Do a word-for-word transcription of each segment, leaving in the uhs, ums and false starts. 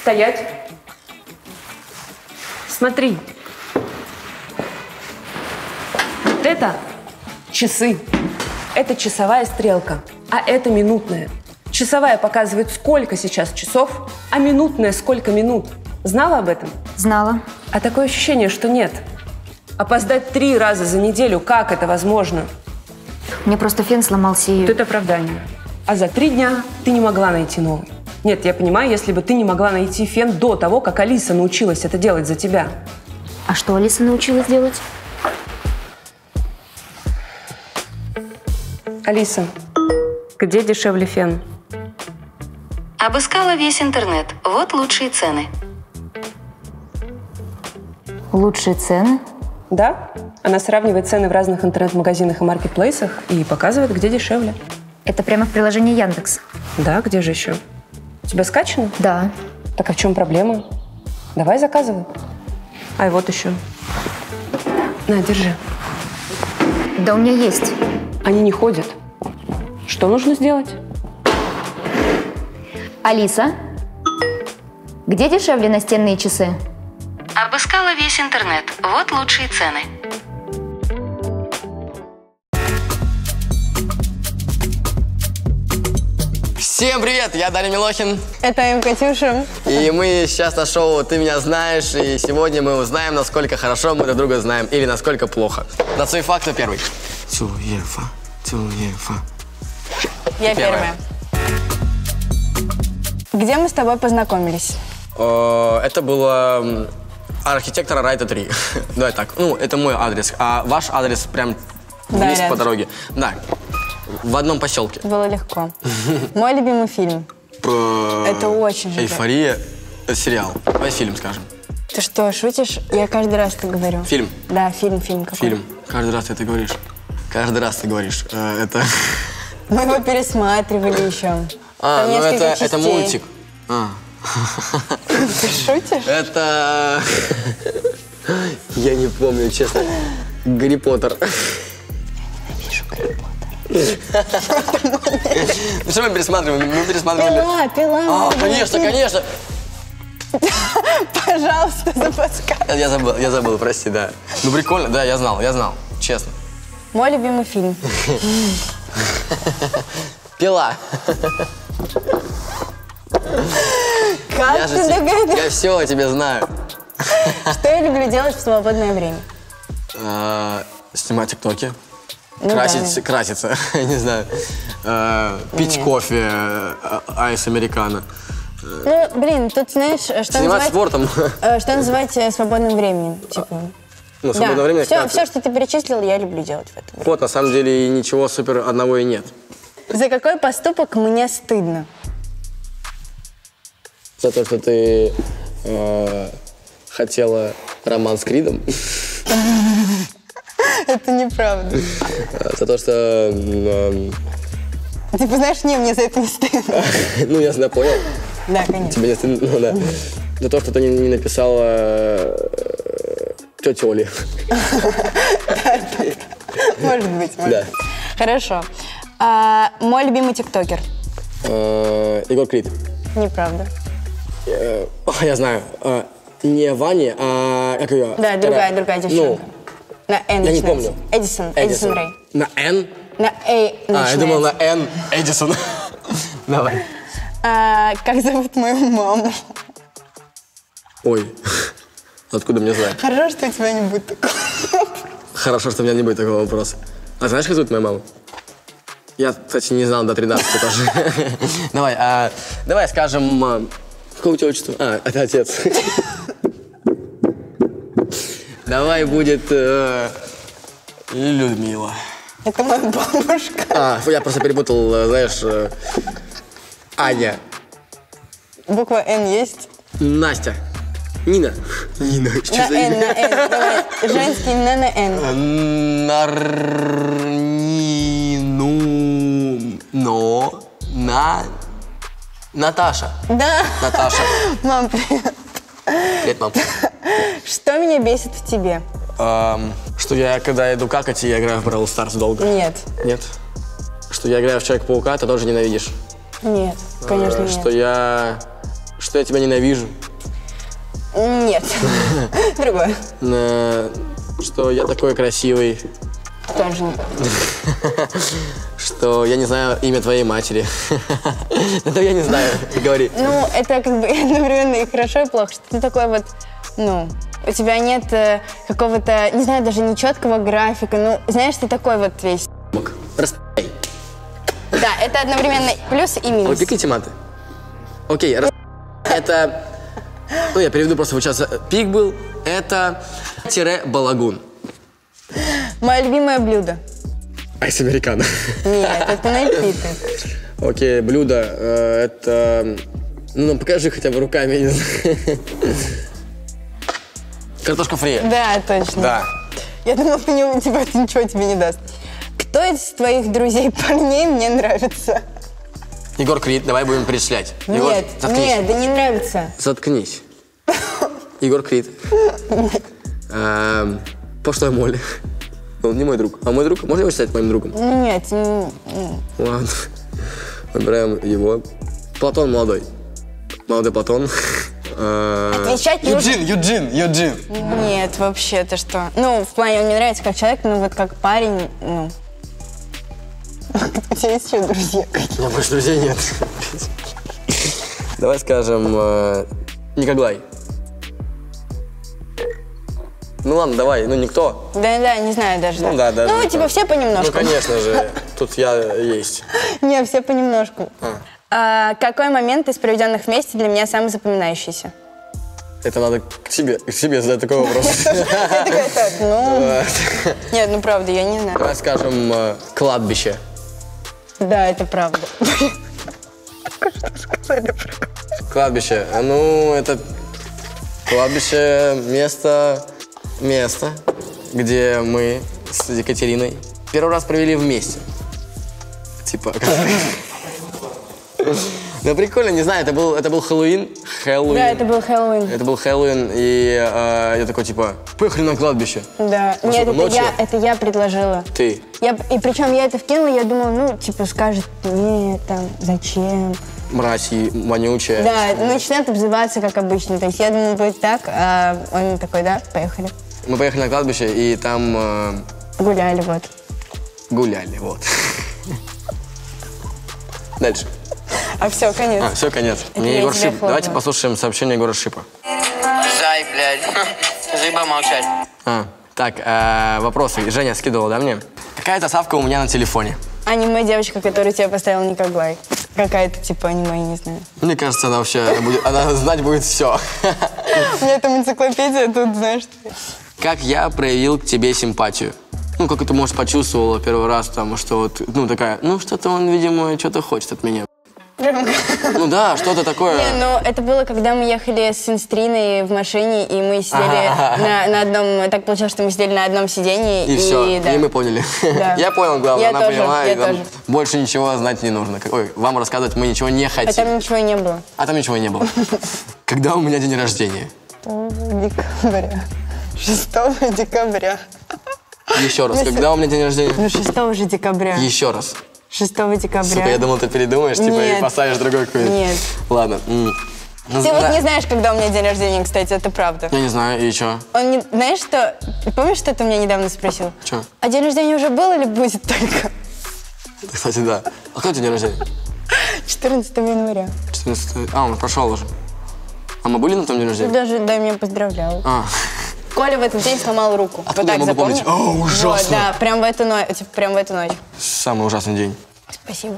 Стоять. Смотри. Вот это часы. Это часовая стрелка, а это минутная. Часовая показывает, сколько сейчас часов, а минутная сколько минут. Знала об этом? Знала. А такое ощущение, что нет. Опоздать три раза за неделю, как это возможно? Мне просто фен сломался и... Вот это оправдание. А за три дня ты не могла найти новый. Нет, я понимаю, если бы ты не могла найти фен до того, как Алиса научилась это делать за тебя. А что Алиса научилась делать? Алиса, где дешевле фен? Обыскала весь интернет. Вот лучшие цены. Лучшие цены? Да. Она сравнивает цены в разных интернет-магазинах и маркетплейсах и показывает, где дешевле. Это прямо в приложении Яндекс. Да, где же еще? У тебя скачано? Да. Так а в чем проблема? Давай заказывай. А и вот еще. На, держи. Да у меня есть. Они не ходят. Что нужно сделать? Алиса, где дешевле настенные часы? Обыскала весь интернет. Вот лучшие цены. Всем привет, я Даня Милохин. Это М. Катюша. И мы сейчас на шоу «Ты меня знаешь», и сегодня мы узнаем, насколько хорошо мы друг друга знаем, или насколько плохо. На свой факт, кто первый? Тюефа, тюефа. Я первая. Где мы с тобой познакомились? Это было архитектора Райта три. Давай так, ну, это мой адрес, а ваш адрес прям Да, есть по рядом. дороге. Да, в одном поселке. Было легко. Мой любимый фильм. Это очень же. Эйфория, это сериал. Давай фильм скажем. Ты что, шутишь? Я каждый раз это говорю. Фильм? Да, фильм, фильм какой. Фильм. Каждый раз ты это говоришь. Каждый раз ты говоришь. Э, это... Мы его пересматривали еще. А, Там ну несколько это, это частей. мультик. А. Ты шутишь? Это... Я не помню, честно. Гарри Поттер. Вижу Гарри Поттер. Ну что мы пересматриваем? Мы пересматривали... Пила, пила. А, конечно, конечно. Пожалуйста, за подсказку. Я забыл, я забыл, прости, да. Ну прикольно, да, я знал, я знал, честно. Мой любимый фильм. Пила. Как Я ты же те- догадался? я все о тебе знаю. Что я люблю делать в свободное время? А, Снимать тиктоки. Ну Красить, да. краситься, я не знаю. А, Пить Нет. кофе, а, айс американо. Ну, блин, тут, знаешь, что Заниматься называть, спортом. э, что называть э, свободным временем. Типа. Ну, свободное время. все, когда ты- все, что ты перечислил, я люблю делать в этом. Вот, на самом деле, ничего супер одного и нет. За какой поступок мне стыдно? За то, что ты э, хотела роман с Кридом. Это неправда. За то, что... э, Типа, знаешь, не, мне за это не стыдно. Ну, я знаю, понял. Да, конечно. Тебе не стыдно, ну да. За то, что ты не, не написала э, тете Оле. Может быть, может Да. быть. Хорошо. А, мой любимый тиктокер. Э, Егор Крид. Неправда. Э, о, я знаю. Э, не Ваня, а... Как ее? Да, другая, другая девчонка. На Н я не начинается. помню. Эдисон, Эдисон Рэй. На Н? На Эй А, я начинается. думал на Н. Эдисон. Давай. А, как зовут мою маму? Ой. Откуда мне знать? Хорошо, что у тебя не будет такого. Хорошо, что у меня не будет такого вопроса. А знаешь, как зовут мою маму? Я, кстати, не знал до тринадцати тоже. Давай, а, давай скажем... а, Какое у тебя отчество? А, это отец. Давай будет э, Людмила. Это моя бабушка. А, фу, я просто перепутал, э, знаешь, э, Аня. Буква Н есть? Настя. Нина. Нина. Что На за Н, имя? на Н. Давай. Женский на на Н. Нарнину. Но. На. Наташа. Да. Наташа. Мам, привет. Привет, мам. Что меня бесит в тебе? Эм, что я, когда иду какать, я играю в Brawl Stars долго. Нет. Нет? Что я играю в Человека-паука, ты тоже ненавидишь. Нет, конечно, Э, нет. Что я... что я тебя ненавижу. Нет. Другое. Э, Что я такой красивый. Тоже нет. Что я не знаю имя твоей матери. Это я не знаю, говори. Ну, это как бы одновременно и хорошо, и плохо, что ты такой вот, ну, у тебя нет э, какого-то, не знаю, даже нечеткого графика, ну, знаешь, ты такой вот весь. Растай. Да, это одновременно плюс и минус. Ой, пикните маты. Окей, рас... это... Ну, я переведу просто вот сейчас. Пик был, это тире балагун. Мое любимое блюдо. Айс американо. Нет, это напиток. Окей, блюдо, э, это... Ну, покажи хотя бы руками, я не знаю. Картошка фри. Да, точно. Да. Я думала, ты не, типа, это ничего тебе не даст. Кто из твоих друзей парней мне нравится? Егор Крид, давай будем перечислять. Егор, Нет, заткнись. нет, да не нравится. Заткнись. Егор Крид. Эм, Пошлая Молли. Он не мой друг. А мой друг? Можно его считать моим другом? Нет, не- не. Ладно. Выбираем его. Платон молодой. Молодой Платон. Э, Отвечать нужно. Юджин, Юджин, Юджин. Нет, вообще, ты что? Ну, в плане, он мне нравится как человек, но вот как парень, ну... У тебя есть еще друзья? У меня больше друзей нет. Давай скажем э, Николай. Ну ладно, давай, ну никто. Да-да, не знаю даже. Ну да, да. Ну, да, типа, да. все понемножку. Ну, конечно же, тут я есть. Не, все понемножку. А, какой момент из проведенных вместе для меня самый запоминающийся? Это надо к тебе, к тебе задать такой вопрос. Я такая, так, ну... Нет, ну правда, я не знаю. Давай скажем э, кладбище. Да, это правда. Кладбище. Ну, это кладбище, место, место, где мы с Екатериной первый раз провели вместе. Типа... Ну, прикольно, не знаю, это был, это был Хэллоуин. Хэллоуин. Да, это был Хэллоуин. Это был Хэллоуин, и э, я такой, типа, поехали на кладбище. Да. Ну, Нет, что, это ночью? я, это я предложила. Ты. Я, и причем я это вкинула, я думала, ну, типа, скажет, нет, там, зачем? Мразь и вонючая. Да, начинает обзываться, как обычно. То есть я думала, будет так, а он такой, да, поехали. Мы поехали на кладбище, и там э, Гуляли, вот. гуляли, вот. Дальше. А все, конец. А, все, конец. Это Мне я Егор тебя Шип. хлопаю. Давайте послушаем сообщение Егора Шипа. Зай, блядь. Заебал молчать. А, так, э, вопросы. Женя скидывала, да, мне? Какая-то ставка у меня на телефоне. Аниме девочка, которая тебя поставила Николай. Какая-то типа аниме, я не знаю. Мне кажется, она вообще, она, будет, она знать будет все. У меня там энциклопедия, тут, знаешь, что... Как я проявил к тебе симпатию? Ну, как это, может, почувствовала первый раз, там, что вот, ну, такая, ну, что-то он, видимо, что-то хочет от меня. Ну да, что-то такое. Не, ну это было, когда мы ехали с Инстриной в машине, и мы сидели на, на одном... Так получилось, что мы сидели на одном сидении. И, и все, да. и мы поняли. Да. Я понял, главное, Я она тоже, поняла, я и нам тоже. больше ничего знать не нужно. Ой, вам рассказывать мы ничего не А хотим. там ничего не было. А там ничего не было. Когда у меня день рождения? Декабря. шестого декабря. Еще раз, когда у меня день рождения? Ну, шестого же декабря. Еще раз. шестого декабря. Сука, я думал, ты передумаешь, типа, Нет. и поставишь другой какой-нибудь. Нет. Ладно. м. Ну, Ты зна- вот не знаешь, когда у меня день рождения, кстати, это правда. Я не знаю, и чё? Он не... Знаешь, что... Помнишь, что ты меня недавно спросил? Чё? А день рождения уже был или будет только? Кстати, да. А когда у тебя день рождения? четырнадцатого января. четырнадцатого. А, он прошел уже. А мы были на том день Ты рождения? даже дай меня поздравлял. А, Коля в этот день сломал руку. Откуда я могу помнить? О, ужасно. Вот, да, прям в эту ночь. Типа, прям в эту ночь. самый ужасный день. Спасибо.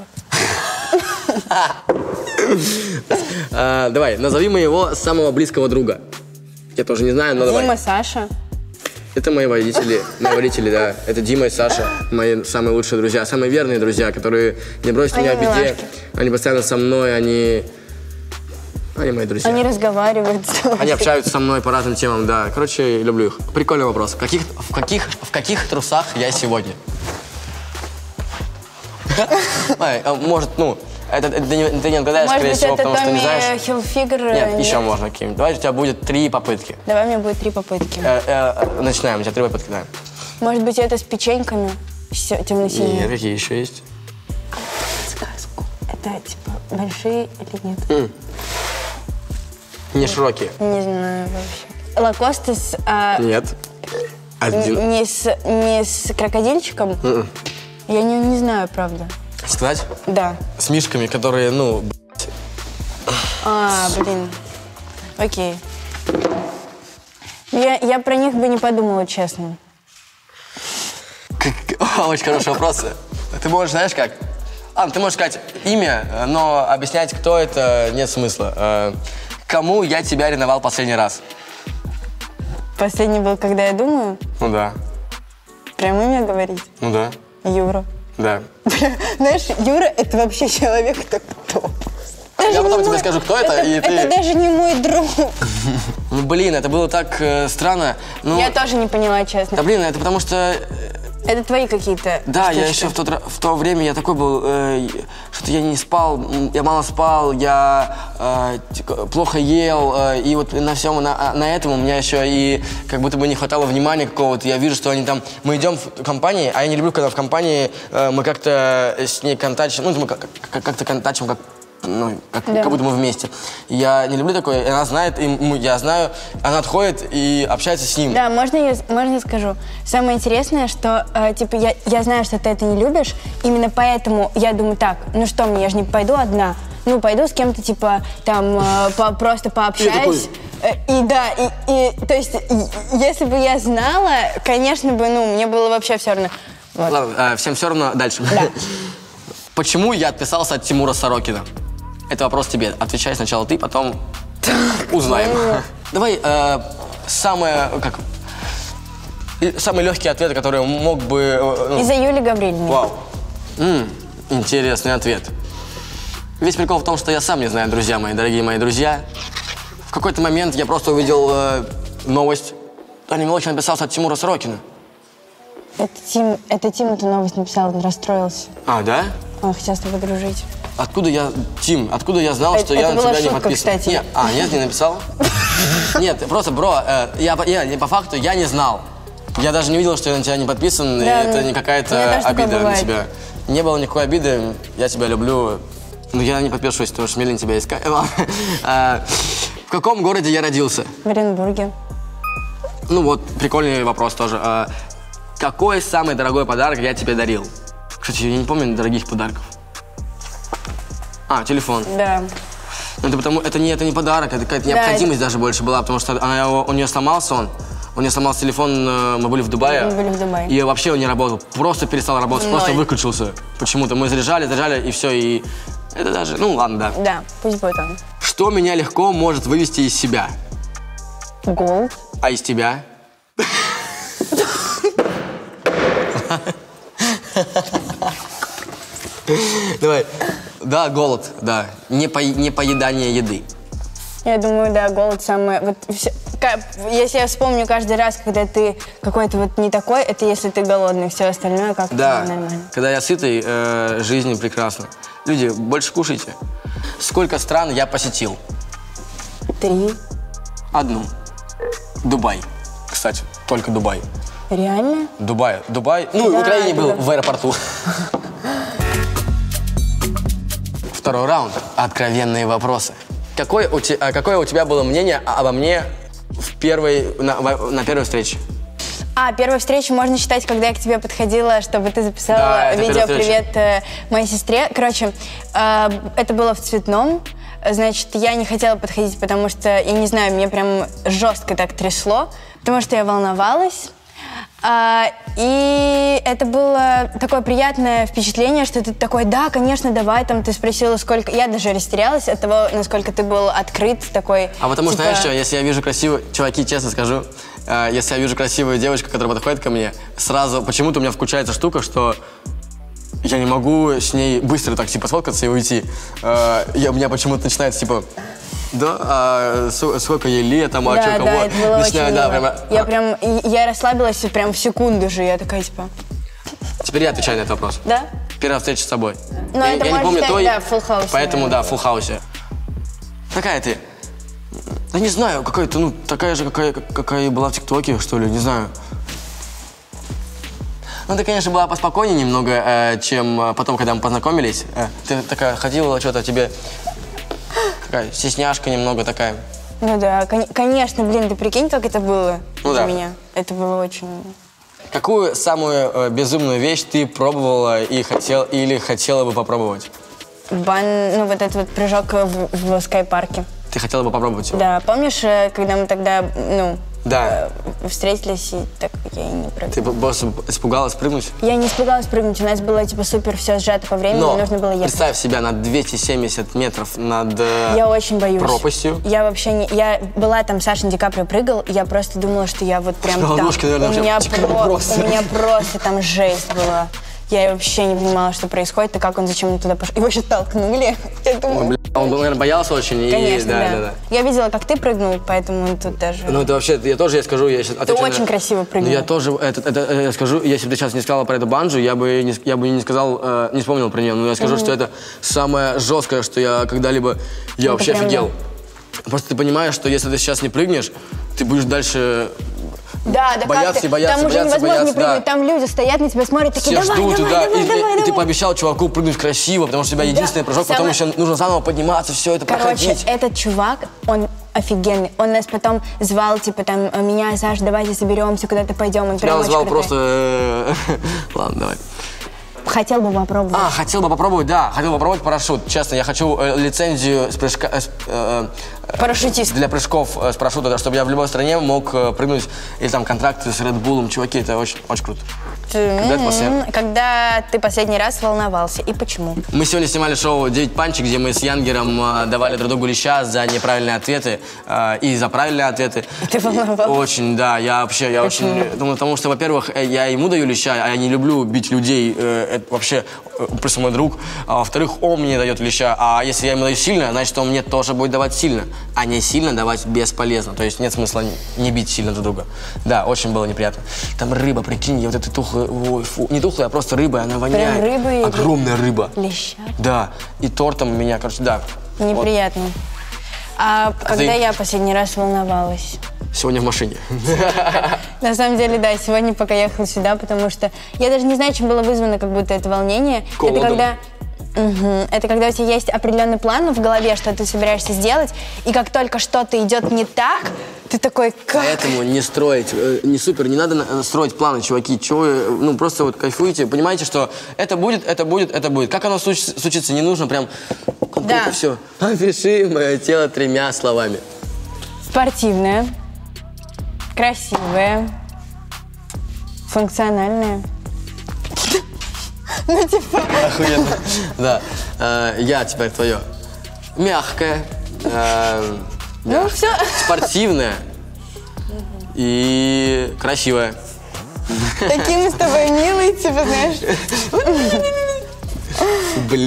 А, давай, назови моего самого близкого друга. Я тоже не знаю, но Дима, давай. Саша. Это мои водители, мои водители, да. Это Дима и Саша, мои самые лучшие друзья, самые верные друзья, которые не бросят меня в Они беде. милашки. Они постоянно со мной, они... Они мои друзья. Они разговаривают. Они общаются со мной по разным темам, да. Короче, люблю их. Прикольный вопрос. В каких, в каких, в каких трусах я сегодня? Ай, а может, ну, это, это ты, не, ты не отгадаешь, Может скорее быть, всего, это потому что не Томми знаешь. Хилфигер? Нет, еще можно какие-нибудь. Давай, у тебя будет три попытки. Давай, у меня будет три попытки. Э, э, начинаем, у тебя три попытки, да. Может быть, это с печеньками? Нет, Темно-синие. какие еще есть? Сказку. Это, типа, большие или нет? Не широкие. Не знаю вообще. Лакосты с... а, Нет. Один. н- не, с, не с крокодильчиком? М-м. Я не, не знаю, правда. Сказать? Да. С мишками, которые, ну, б***ь. А, блин. Окей. Я, я про них бы не подумала, честно. Очень хороший вопрос. Ты можешь, знаешь как? А, ты можешь сказать имя, но объяснять, кто это, нет смысла. Э, Кому я тебя ревновал последний раз? Последний был, когда я думаю, Ну да. прям имя говорить. Ну да. Юра. Да. Знаешь, Юра — это вообще человек-то кто? Даже Я не потом тебе мой- скажу, кто это, и ты- Это даже не мой друг. Ну, блин, это было так э, странно. Ну, Я тоже не поняла, честно. да, блин, это потому что... Это твои какие-то Да, я штучки. еще в, тот, ра- в то время я такой был, э, что-то я не спал, м, я мало спал, я э, т- плохо ел, э, и вот на всем, на, на этом у меня еще и как будто бы не хватало внимания какого-то. Я вижу, что они там, мы идем в компании, а я не люблю, когда в компании э, мы как-то с ней контачим, ну, мы как- как- как-то контачим, как ну, как, Да. как будто мы вместе. Я не люблю такое, и она знает, и мы- я знаю, она отходит и общается с ним. Да, можно я, можно я скажу? Самое интересное, что, э, типа, я, я знаю, что ты это не любишь, именно поэтому я думаю, так, ну что мне, я же не пойду одна, ну, пойду с кем-то, типа, там, э, по- просто пообщаюсь. Э, И да, и, и, то есть, и- если бы я знала, конечно бы, ну, мне было вообще все равно. Вот. Ладно, э, всем все равно, дальше. Да. Почему я отписался от Тимура Сорокина? Это вопрос тебе. Отвечай сначала ты, потом узнаем. Давай э, самое, как, э, самый легкий ответ, который мог бы... э, ну, Из-за Юли Гаврилиной. Вау. М, интересный ответ. Весь прикол в том, что я сам не знаю, друзья мои, дорогие мои друзья. В какой-то момент я просто увидел э, новость. Таня Милохин отписался от Тимура Сорокина. Это Тим, это Тим эту новость написал, он расстроился. А, да? Он хотел с тобой дружить. Откуда я, Тим, откуда я знал, Это- что это я на была тебя не шутка, подписан? кстати. Не, а, нет, не написал? Нет, просто, бро, э, я, по- я, не по факту, я не знал. Я даже не видел, что я на тебя не подписан, и Да, это ну, не у какая-то меня тоже такое обида на бывает. тебя. Не было никакой обиды, я тебя люблю. Но я не подпишусь, потому что Милин тебя искать. Ладно. А, В каком городе я родился? В Оренбурге. Ну вот, прикольный вопрос тоже. А, Какой самый дорогой подарок я тебе дарил? Кстати, я не помню дорогих подарков. А, телефон. Да. Ну, это потому, это не, это не подарок, это какая-то Да, необходимость даже больше была, потому что она, его- у нее сломался он, у нее сломался телефон, э, мы были в Дубае. Мы были в Дубае. И вообще он не работал, просто перестал работать, просто Ноль. выключился. Почему-то мы заряжали, заряжали, и все, и это даже, ну ладно, да. Да, пусть будет он. Что меня легко может вывести из себя, Голд. а из тебя? Давай. Да, голод, да. Не, по, не поедание еды. Я думаю, да, голод самое... Вот всё- ка- если я вспомню каждый раз, когда ты какой-то вот не такой, это если ты голодный, все остальное как-то Да, нормально. когда я сытый, э, жизнь прекрасна. Люди, больше кушайте. Сколько стран я посетил? Три. Одну. Дубай. Кстати, только Дубай. Реально? Дубай. Дубай. Ну, Да, в Украине был, да. в аэропорту. Второй раунд. Откровенные вопросы. Какое у, те- а какое у тебя было мнение обо мне в первой, на, в- на первой встрече? А, первую встречу можно считать, когда я к тебе подходила, чтобы ты записала Да, это видео первая встреча. «Привет э, моей сестре». Короче, э, это было в Цветном. Значит, я не хотела подходить, потому что, я не знаю, мне прям жестко так трясло, потому что я волновалась. А, и это было такое приятное впечатление, что ты такой, да, конечно, давай, там, ты спросила, сколько... Я даже растерялась от того, насколько ты был открыт, такой... А потому что, типа, знаешь что, если я вижу красивую... Чуваки, честно скажу, э, если я вижу красивую девочку, которая подходит ко мне, сразу почему-то у меня включается штука, что я не могу с ней быстро так, типа, сфоткаться и уйти. Э, я, у меня почему-то начинается, типа, да, а с- сколько ей лет, там, а Да, что, да, кого? это было Начинаю, очень да, мило. прямо, Я а. прям, и- я расслабилась прям в секунду же, я такая, типа, Теперь я отвечаю на этот вопрос. да? Первая встреча с собой. Ну, я, это я не можно помню считать, той, да, в Full House, поэтому, наверное, да, в было. Full House. Какая ты? Да не знаю, какая-то, ну, такая же, какая, какая и была в ТикТоке, что ли, не знаю. Ну, ты, конечно, была поспокойнее немного, э, чем э, потом, когда мы познакомились. Э, ты такая ходила, что-то тебе... Такая стесняшка немного такая. Ну да, кон- конечно, блин, ты прикинь, как это было Ну для да. меня. Это было очень... Какую самую э, безумную вещь ты пробовала и хотел, или хотела бы попробовать? Бан, ну вот этот вот прыжок в, в скайпарке. Ты хотела бы попробовать его? Да, помнишь, э, когда мы тогда, ну, Да. э, встретились, и так я и не прыгала. Ты просто испугалась прыгнуть? Я не испугалась прыгнуть, у нас было типа супер все сжато по времени, Но нужно было ехать. представь себя на двести семьдесят метров над э, Я очень боюсь. пропастью. Я вообще не... Я была там, Саша Ди Каприо прыгал, и я просто думала, что я вот прям Что, там. ножки, наверное, у, меня вообще про- просто. у меня просто там жесть была. Я вообще не понимала, что происходит, и как он, зачем он туда пошел. Его сейчас толкнули. Я думаю, Бля, он, наверное, боялся очень. И, конечно, да, да. да, да. Я видела, как ты прыгнул, поэтому тут даже... Ну, это вообще, я тоже, я скажу, я сейчас отвечу очень на- красиво прыгнул. Ну, я тоже, это, это, это, я скажу, если бы ты сейчас не сказала про эту банджу, я бы не, я бы не сказал, э, не вспомнил про нее, но я скажу, что это самое жесткое, что я когда-либо, я вообще прям офигел. Просто ты понимаешь, что если ты сейчас не прыгнешь, ты будешь дальше Да, да, бояться как ты? и бояться, Там уже бояться, невозможно бояться, не прыгнуть, да. там люди стоят на тебя, смотрят, такие, все давай, ждут, давай, да, давай, и, давай, и- и давай. ты пообещал чуваку прыгнуть красиво, потому что у тебя единственный прыжок, потом Самое- еще нужно заново подниматься, все это Короче, проходить. этот чувак, он офигенный. Он нас потом звал, типа, там, меня, Саша, давайте соберемся, куда-то пойдем. Он Я прям очень назвал крутой. просто... э, Ладно, давай. Хотел бы попробовать. А, хотел бы попробовать, да, хотел бы попробовать парашют. Честно, я хочу э, лицензию с прыжка, э, с, э, э, Парашютист. для прыжков э, с парашюта, да, чтобы я в любой стране мог э, прыгнуть. Или там контракты с Red Bull, чуваки, это очень, очень круто. Когда это последний- М, Когда ты последний раз волновался и почему? Мы сегодня снимали шоу «девять панчик», где мы с Янгером э, давали друг другу леща за неправильные ответы э, и за правильные ответы. Ты волновался? Очень, да, я вообще, я Почему? очень... Думаю, потому что, во-первых, э, я ему даю леща, а я не люблю бить людей, э, это вообще э, просто мой друг. А во-вторых, он мне дает леща, а если я ему даю сильно, значит, он мне тоже будет давать сильно, а не сильно давать бесполезно. То есть нет смысла не бить сильно друг друга. Да, очень было неприятно. Там рыба, прикинь, я вот эта тухлая, ой, фу, не тухлая, а просто рыба, она воняет. рыба или- Огромная рыба. Леща? Да, и тортом меня, короче, да. Неприятно. А когда ты? я последний раз волновалась? Вот, сегодня в машине. На самом деле, да, сегодня пока ехала сюда, потому что я даже не знаю, чем было вызвано как будто это волнение. Голодом. Это когда... Мгм. Это когда у тебя есть определенный план в голове, что ты собираешься сделать, и как только что-то идет не так, ты такой, как? Поэтому не строить, э, не супер, не надо на- строить планы, чуваки. Чего вы, ну, просто вот кайфуйте, понимаете, что это будет, это будет, это будет. Как оно случится, случится, не нужно прям конкретно Да. все. Опиши мое тело тремя словами. Спортивная, красивая, функциональная. Ну, типа... Охуенно. Да. Э, Я теперь твое. Мягкое. э, Ну, все. Спортивное. И красивое. Такие мы с тобой милые, типа, знаешь. Блин.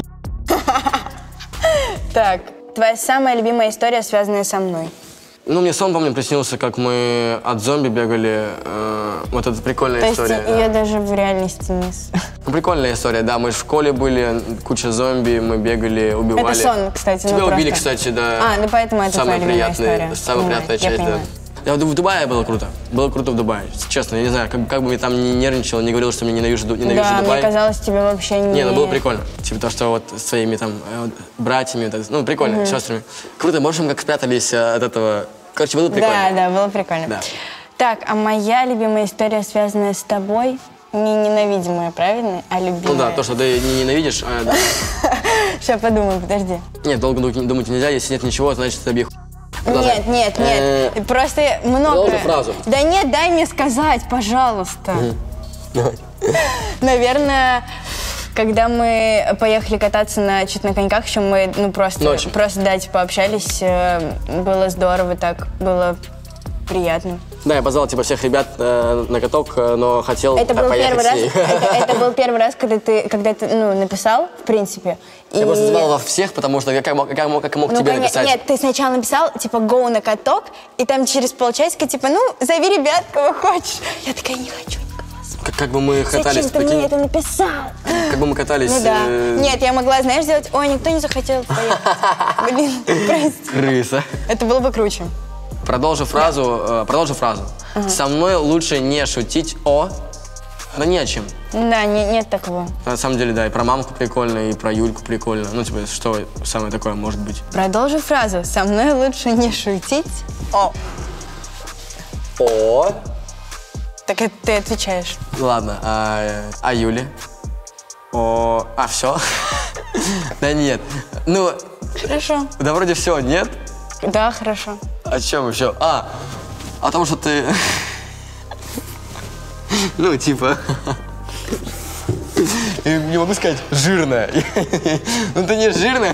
Так, твоя самая любимая история, связанная со мной. Ну, мне сон, помню, приснился, как мы от зомби бегали. э, Вот это прикольная То есть история. да. ее даже в реальности не... с- Ну, прикольная история, да. Мы в школе были, куча зомби, мы бегали, убивали. Это сон, кстати, ну Тебя убили, просто. кстати, да. А, ну поэтому это самая твоя любимая приятная, история. Самая Понимаю, приятная я часть, да. понимаю. Я в в Дубае было круто. Было круто в Дубае. Честно, я не знаю, как, как бы я там не нервничал, не говорил, что мне ненавижу, Ду- ненавижу Да, Дубай. мне казалось, тебе вообще не... Не, ну было прикольно. Типа то, что вот с своими там э, вот братьями, так, ну прикольно, сестрами. Круто, можем как спрятались э, от этого. Короче, было прикольно. Да, да, было прикольно. Да. Так, а моя любимая история, связанная с тобой, не ненавидимая, правильно? А любимая. Ну да, то, что ты не ненавидишь. а, да. Сейчас подумаю, подожди. Нет, долго ду- думать нельзя, если нет ничего, значит тебе хуй. Продолжай. Нет, нет, Э, нет. Просто много... Продолжи фразу. Да нет, дай мне сказать, пожалуйста. Наверное, когда мы поехали кататься на, чуть на коньках, еще мы, ну, просто, Ночью. просто, да, типа, общались, э, было здорово так, было приятно. Да, я позвал типа всех ребят э, на каток, э, но хотел Это э, был поехать первый с раз, ней. это, это был первый раз, когда ты, когда ты, ну, написал, в принципе. И... Я просто звал во всех, потому что я как мог, как мог, как мог Ну, тебе коне- написать. Нет, ты сначала написал, типа, гоу на каток, и там через полчасика, типа, ну, зови ребят, кого хочешь. Я такая, не хочу никого. Как, как бы мы катались, Зачем ты прикинь, мне это написал? как бы мы катались. Ну да. э, Нет, я могла, знаешь, сделать, ой, никто не захотел поехать. Блин, прости. Крыса. Это было бы круче. Продолжу фразу. э, продолжу фразу. Со мной лучше не шутить о. Да не о чем. Да, не, нет такого. На самом деле, да, и про мамку прикольно, и про Юльку прикольно. Ну, типа, что самое такое может быть? Продолжу фразу. Со мной лучше не шутить. О. О. Так это ты отвечаешь. Ладно, а, а Юля? О, а все? Да нет. Ну, Хорошо. да вроде все, нет? Да, хорошо. О чем еще? А, о том, что ты... Ну, типа... Я не могу сказать жирная. Ну, ты не жирная.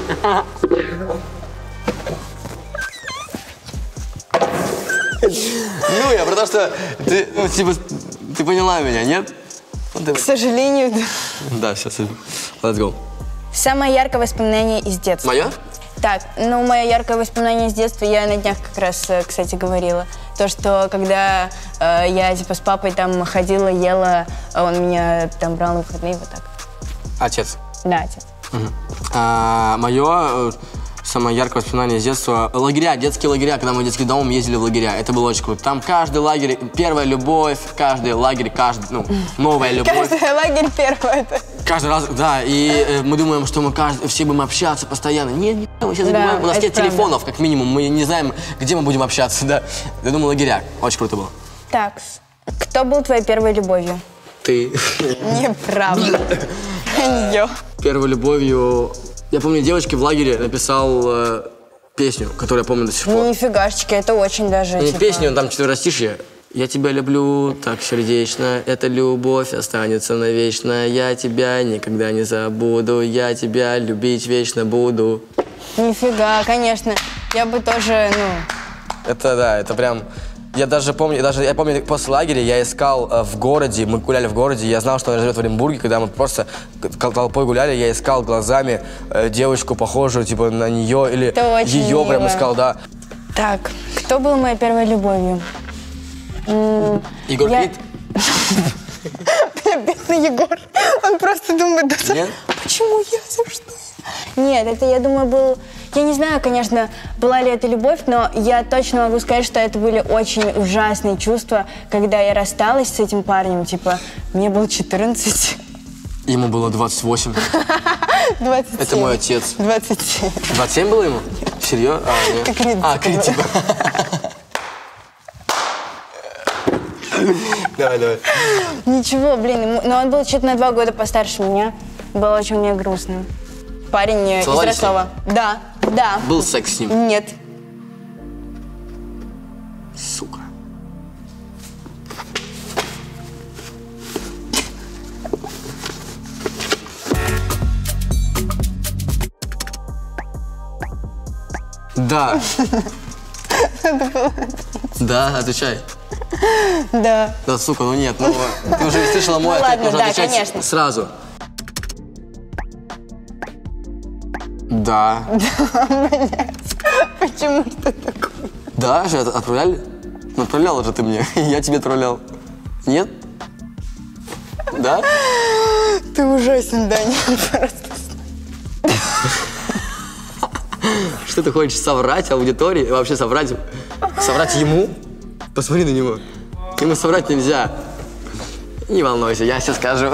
Ну, я про то, что ты, ну, типа, ты поняла меня, нет? К сожалению, да. Да, сейчас. Let's go. Самое яркое воспоминание из детства. Мое? Так, ну, мое яркое воспоминание из детства, я на днях как раз, кстати, говорила. То, что когда э, я, типа, с папой там ходила, ела, он меня там брал на выходные, вот так. Отец. Да, отец. Угу. А, мое самое яркое воспоминание из детства — лагеря, детские лагеря, когда мы детским домом ездили в лагеря. Это было очень круто. Там каждый лагерь, первая любовь, каждый лагерь, каждый, ну, новая любовь. Каждый лагерь первый. Каждый раз, да, и э, мы думаем, что мы каждый, все будем общаться постоянно. Нет, нет, мы сейчас забываем, Да, у нас это нет правда. телефонов, как минимум, мы не знаем, где мы будем общаться, да. Я думаю, лагеря, очень круто было. Так, кто был твоей первой любовью? Ты. Неправда. Ее. Первой любовью, я помню, девочке в лагере написал э, песню, которую я помню до сих пор. Нифигашечки, это очень даже, Ну, не типа... песню, там четверостишье. Я тебя люблю так сердечно, эта любовь останется навечно. Я тебя никогда не забуду, я тебя любить вечно буду. Нифига, конечно. Я бы тоже, ну... Это да, это прям... Я даже помню, даже я помню, после лагеря я искал э, в городе, мы гуляли в городе, я знал, что она живет в Оренбурге, когда мы просто толпой гуляли, я искал глазами э, девочку, похожую типа на нее, или Это очень ее прям мило. искал, да. Так, кто был моей первой любовью? М, Егор я- Крид? Бедный Егор. Он просто думает, да за- Нет? почему я, за что? Нет, это, я думаю, был... Я не знаю, конечно, была ли это любовь, но я точно могу сказать, что это были очень ужасные чувства, когда я рассталась с этим парнем. Типа, мне было четырнадцать. Ему было двадцать восемь. двадцать семь. Это мой отец. двадцать семь. двадцать семь было ему? Серьезно? А, нет. Как Крид, А, Крид, типа. типа. Давай, давай. Ничего, блин, ему- но он был чуть на два года постарше меня. Было очень мне грустно. Парень э, из Целовались с ним? Ростова. Да, да. Был секс с ним? Нет. Сука. Да. Да, отвечай. Да. Да, сука, ну нет, ну ты уже слышала мой Ну ответ, ладно, нужно да, отвечать конечно. сразу. Да. Почему что такое? Да, же это отправляли? Ну, отправляла же ты мне, я тебе отправлял. Нет? Да? Ты ужасен, Даня. Просто. Что ты хочешь соврать аудитории? Вообще соврать? Соврать ему? Посмотри на него. Ему соврать нельзя. Не волнуйся, я все скажу.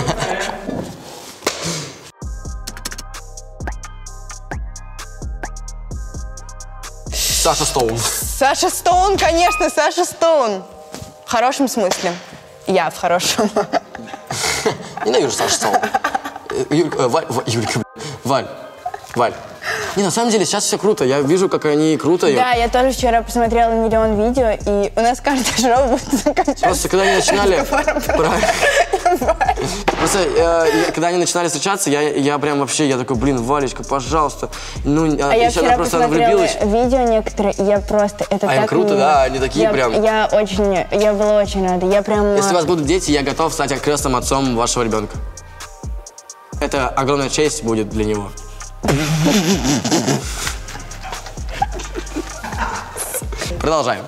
Саша Стоун. Саша Стоун, конечно, Саша Стоун. В хорошем смысле. Я в хорошем. Ненавижу Сашу Стоун. Э, Юлька, э, Валь, Ва- Юлька, блин. Валь, Валь. Не, на самом деле сейчас все круто. Я вижу, как они круто. её- Да, я тоже вчера посмотрела миллион видео, и у нас каждое шоу будет заканчиваться. Просто когда они начинали... разговором про- Правильно. Просто э, я- когда они начинали встречаться, я, я прям вообще, я такой, блин, Валечка, пожалуйста. Ну, а, А я если она вчера просто она посмотрела влюбилась. видео некоторые, и я просто, это А им так круто, мило. да, они такие я, прям. Я очень, я была очень рада, я прям... Если у вас будут дети, я готов стать крестным отцом вашего ребенка. Это огромная честь будет для него. Продолжаем.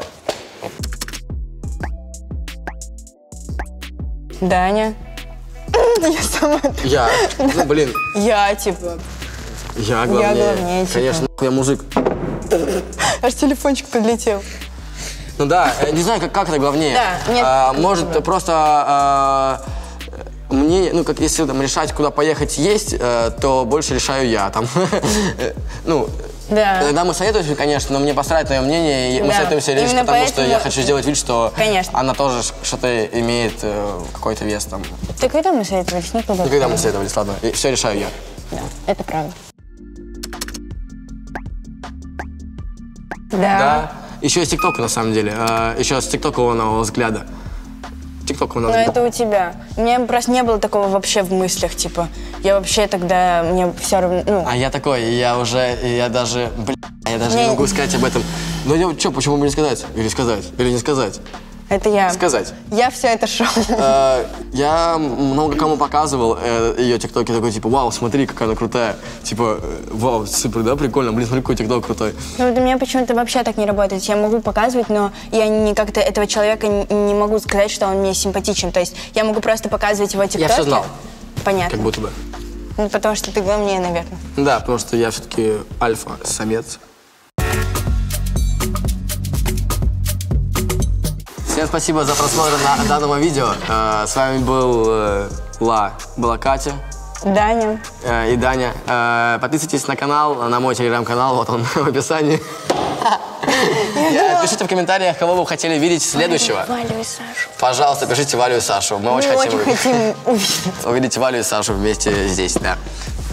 Даня. Я сама... Я, ну блин, Я, типа... я главнее. главнее, типа. Конечно, я мужик. Аж телефончик подлетел. Ну да, не знаю, как, как это главнее. Да, нет, а, как может, бы. просто а, мне, ну, как если там решать, куда поехать есть, а, то больше решаю я. Там, ну, Да. иногда мы советуемся, конечно, но мне посрать на ее мнение, и мы Да. советуемся лишь Именно потому, что поэтому- я хочу сделать вид, что Конечно. она тоже что-то имеет, э, какой-то вес там. Ты когда мы советовались? Никогда. Ну, когда мы советовались, ладно, и все решаю я. Да, это правда. Да. Да. Еще из ТикТока, на самом деле. А, еще с тиктокового взгляда. Тиктокового Но это у тебя. У меня просто не было такого вообще в мыслях, типа, я вообще тогда, мне все равно, ну, А я такой, я уже, я даже, бля, я даже не Не- могу сказать об этом. Ну, я, что, почему бы не сказать? Или сказать? Или не сказать? это я. Сказать. Я все это шоу. Э, Я много кому показывал э, ее тиктоки, такой, типа, вау, смотри, какая она крутая. Типа, э, вау, супер, да, прикольно, блин, смотри, какой тикток крутой. Ну, вот у меня почему-то вообще так не работает. Я могу показывать, но я не как-то этого человека не, не могу сказать, что он мне симпатичен. То есть я могу просто показывать его тиктоки. всё знал. Понятно. Как будто бы. Ну, потому что ты главнее, наверное. Да, потому что я все-таки альфа-самец. Всем спасибо за просмотр на данного видео. Э, С вами был э, Ла, была Катя Даня. э, и Даня. Э, Подписывайтесь на канал, на мой телеграм-канал, вот он в описании. Э, Пишите в комментариях, кого вы хотели видеть следующего. Валю и Сашу. Пожалуйста, пишите Валю и Сашу. Мы Мы очень очень хотим хотим увидеть. увидеть Валю и Сашу вместе здесь, да.